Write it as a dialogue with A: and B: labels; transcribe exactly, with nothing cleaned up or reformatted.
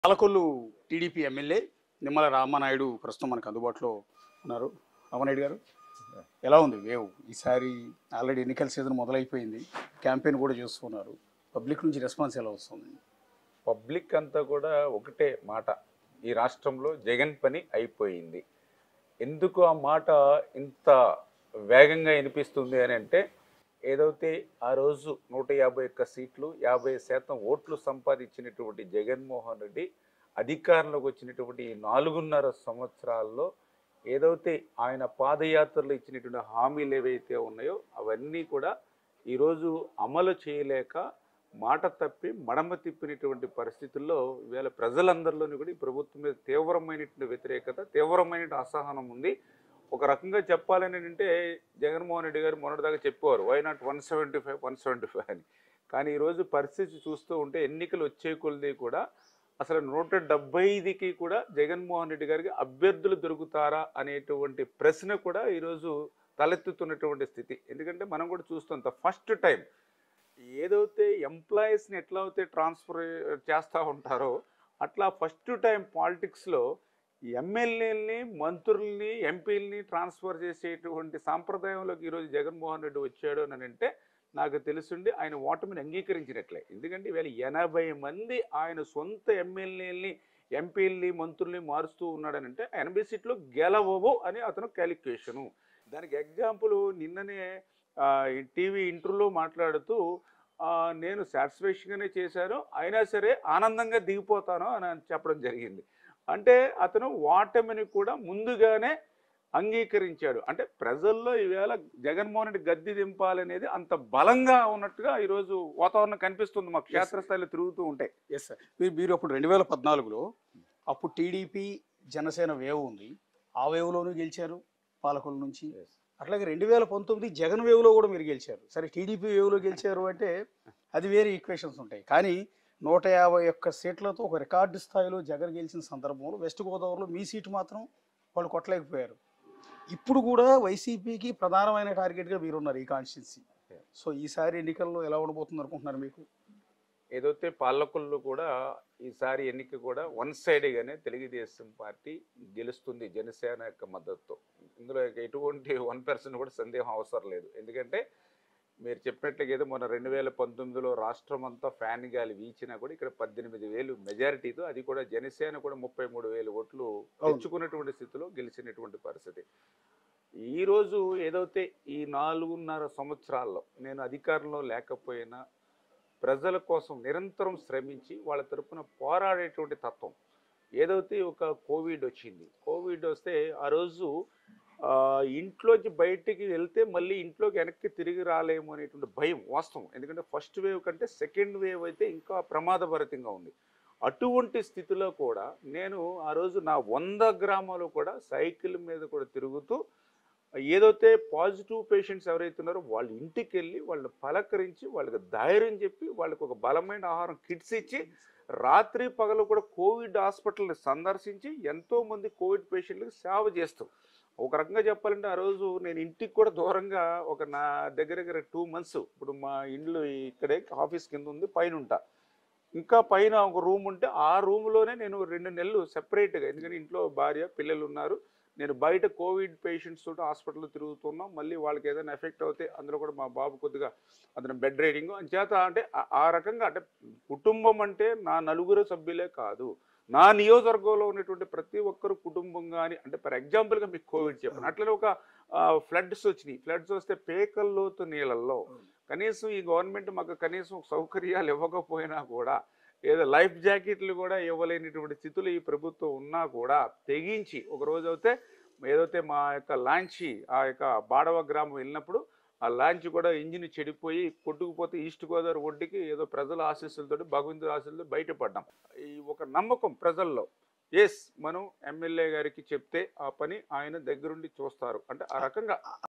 A: Palakollu TDP MLA Nimmala Ramanaidu ప్రస్తుతం మనకు అందుబాటులో ఉన్నారు. రామానాయుడు గారు, ఎలా ఉంది వేవ్? ఈసారి ఆల్రెడీ ఎన్నికల సీజన్ మొదలైపోయింది, క్యాంపెయిన్ కూడా చేస్తున్నారు. పబ్లిక్ నుంచి రెస్పాన్స్ ఎలా వస్తుంది?
B: పబ్లిక్ అంతా కూడా ఒకటే మాట, ఈ రాష్ట్రంలో జగన్ పని అయిపోయింది. ఎందుకు ఆ మాట ఇంత వేగంగా వినిపిస్తుంది అని అంటే, ఏదైతే ఆ రోజు నూట యాభై ఒక్క సీట్లు యాభై శాతం ఓట్లు సంపాదించినటువంటి జగన్మోహన్ రెడ్డి అధికారంలోకి వచ్చినటువంటి ఈ నాలుగున్నర సంవత్సరాల్లో ఏదైతే ఆయన పాదయాత్రలో ఇచ్చినటువంటి హామీలు ఏవైతే ఉన్నాయో అవన్నీ కూడా ఈరోజు అమలు చేయలేక మాట తప్పి మడమ తిప్పినటువంటి పరిస్థితుల్లో ఇవాళ ప్రజలందరిలోని కూడా ఈ ప్రభుత్వం మీద తీవ్రమైనటువంటి వ్యతిరేకత, తీవ్రమైన అసహనం ఉంది. ఒక రకంగా చెప్పాలని అంటే జగన్మోహన్ రెడ్డి గారు మొన్నటిదాకా చెప్పేవారు why not one seventy five one seventy five అని. కానీ ఈరోజు పరిస్థితి చూస్తూ ఉంటే ఎన్నికలు వచ్చే కొలది కూడా అసలు నూట డెబ్బై ఐదుకి కూడా జగన్మోహన్ రెడ్డి గారికి అభ్యర్థులు దొరుకుతారా అనేటువంటి ప్రశ్న కూడా ఈరోజు తలెత్తుతున్నటువంటి స్థితి. ఎందుకంటే మనం కూడా చూస్తాం ఫస్ట్ టైం ఏదైతే ఎంప్లాయీస్ని ఎట్లా అయితే ట్రాన్స్ఫర్ చేస్తూ ఉంటారో అట్లా ఫస్ట్ టైం పాలిటిక్స్లో ఎమ్మెల్యేలని, మంత్రుల్ని, ఎంపీలని ట్రాన్స్ఫర్ చేసేటువంటి సాంప్రదాయంలోకి ఈరోజు జగన్మోహన్ రెడ్డి వచ్చాడు అని అంటే నాకు తెలుసుండి ఆయన ఓటమిని అంగీకరించినట్లే. ఎందుకంటే ఇవాళ ఎనభై మంది ఆయన సొంత ఎమ్మెల్యేలని, ఎంపీలని, మంత్రుల్ని మారుస్తూ ఉన్నాడనంటే ఎనభై సీట్లు గెలవవు అని అతను క్యాలిక్యులేషను. దానికి ఎగ్జాంపుల్ నిన్ననే టీవీ ఇంటర్వ్యూలో మాట్లాడుతూ నేను సాటిస్ఫాక్షన్గానే చేశాను, అయినా సరే ఆనందంగా దిగిపోతాను అని చెప్పడం జరిగింది. అంటే అతను ఓటమిని కూడా ముందుగానే అంగీకరించాడు. అంటే ప్రజల్లో ఈవేళ జగన్మోహన్ రెడ్డి గద్దె దింపాలనేది అంత బలంగా ఉన్నట్టుగా ఈరోజు వాతావరణం కనిపిస్తుంది మాకు క్షేత్రస్థాయిలో తిరుగుతూ ఉంటాయి.
A: ఎస్ సార్, మీరు మీరు అప్పుడు రెండు వేల పద్నాలుగులో అప్పుడు టీడీపీ జనసేన వేవ్ ఉంది, ఆ వేవ్లోనూ గెలిచారు పాలకొల్లు నుంచి. అట్లాగే రెండు వేల పంతొమ్మిది జగన్ వేవ్లో కూడా మీరు గెలిచారు. సరే, టీడీపీ వేవ్లో గెలిచారు అంటే అది వేరే ఈక్వేషన్స్ ఉంటాయి. కానీ నూట యాభై ఒక్క సీట్లతో ఒక రికార్డు స్థాయిలో జగన్ గెలిచిన సందర్భంలో వెస్ట్ గోదావరిలో మీ సీటు మాత్రం వాళ్ళు కొట్టలేకపోయారు. ఇప్పుడు కూడా వైసీపీకి ప్రధానమైన టార్గెట్గా మీరున్నారు ఈ కాన్స్టిట్యున్సీ. సో ఈసారి ఎన్నికల్లో ఎలా ఉండబోతుంది అనుకుంటున్నారు? మీకు
B: ఏదైతే పాలకొల్లు కూడా ఈసారి ఎన్నిక కూడా వన్ సైడ్గానే తెలుగుదేశం పార్టీ గెలుస్తుంది జనసేన యొక్క మద్దతుతో. ఇందులో ఎటువంటి వన్ పర్సెంట్ కూడా సందేహం అవసరం లేదు. ఎందుకంటే మీరు చెప్పినట్లుగా ఏదో మొన్న రెండు వేల పంతొమ్మిదిలో రాష్ట్రం అంతా ఫ్యాన్ గాలి వీచినా కూడా ఇక్కడ పద్దెనిమిది వేలు మెజారిటీతో, అది కూడా జనసేన కూడా ముప్పై మూడు వేలు ఓట్లు తెచ్చుకున్నటువంటి స్థితిలో గెలిచినటువంటి పరిస్థితి. ఈరోజు ఏదైతే ఈ నాలుగున్నర సంవత్సరాల్లో నేను అధికారంలో లేకపోయినా ప్రజల కోసం నిరంతరం శ్రమించి వాళ్ళ తరపున పోరాడేటువంటి తత్వం, ఏదైతే ఒక కోవిడ్ వచ్చింది, కోవిడ్ వస్తే ఆ రోజు ఇంట్లోకి బయటికి వెళ్తే మళ్ళీ ఇంట్లోకి వెనక్కి తిరిగి రాలేము అనేటువంటి భయం వాస్తవం. ఎందుకంటే ఫస్ట్ వేవ్ కంటే సెకండ్ వేవ్ అయితే ఇంకా ప్రమాదభరితంగా ఉంది. అటువంటి స్థితిలో కూడా నేను ఆ రోజు నా వంద గ్రామాలు కూడా సైకిల్ మీద కూడా తిరుగుతూ ఏదైతే పాజిటివ్ పేషెంట్స్ ఎవరైతే ఉన్నారో వాళ్ళ ఇంటికి వెళ్ళి వాళ్ళని పలకరించి వాళ్ళకి ధైర్యం చెప్పి వాళ్ళకి ఒక బలమైన ఆహారం కిట్స్ ఇచ్చి రాత్రి పగలు కూడా కోవిడ్ హాస్పిటల్ని సందర్శించి ఎంతోమంది కోవిడ్ పేషెంట్లకు సేవ చేస్తూ, ఒక రకంగా చెప్పాలంటే ఆ రోజు నేను ఇంటికి కూడా దూరంగా ఒక నా దగ్గర దగ్గర టూ మంత్స్ ఇప్పుడు మా ఇండ్లు ఇక్కడే ఆఫీస్ కింద ఉంది, పైన ఉంటా, ఇంకా పైన ఒక రూమ్ ఉంటే ఆ రూమ్లోనే నేను రెండు నెలలు సెపరేట్గా, ఎందుకంటే ఇంట్లో భార్య పిల్లలు ఉన్నారు, నేను బయట కోవిడ్ పేషెంట్స్ తోటి హాస్పిటల్లో తిరుగుతున్నాం, మళ్ళీ వాళ్ళకి ఏదైనా ఎఫెక్ట్ అవుతే అందులో కూడా మా బాబు కొద్దిగా అతను బెడ్ రైడింగ్ అని చేత, అంటే ఆ రకంగా అంటే కుటుంబం అంటే నా నలుగురు సభ్యులే కాదు, నా నియోజకవర్గంలో ఉన్నటువంటి ప్రతి ఒక్కరు కుటుంబం. కానీ అంటే ఫర్ ఎగ్జాంపుల్గా మీకు కోవిడ్ చెప్పాను, అట్లనే ఒక ఫ్లడ్స్ వచ్చినాయి, ఫ్లడ్స్ వస్తే పేకల్లోతు నీళ్ళల్లో కనీసం ఈ గవర్నమెంట్ మాకు కనీసం సౌకర్యాలు ఇవ్వకపోయినా కూడా, ఏదో లైఫ్ జాకెట్లు కూడా ఇవ్వలేనటువంటి స్థితులు ఈ ప్రభుత్వం ఉన్నా కూడా తెగించి ఒకరోజు అయితే ఏదైతే మా యొక్క లాంచీ ఆ యొక్క బాడవ గ్రామం వెళ్ళినప్పుడు ఆ లాంచ్ కూడా ఇంజిన్ చెడిపోయి కొట్టుకుపోతే ఈస్ట్ గోదావరి ఒడ్డుకి ఏదో ప్రజల ఆశీస్సులతో భగవంతుడి ఆశీస్సులతో బయటపడ్డాం. ఈ ఒక నమ్మకం ప్రజల్లో, ఎస్ మనం ఎమ్మెల్యే గారికి చెప్తే ఆ పని ఆయన దగ్గరుండి చూస్తారు అంటే ఆ రకంగా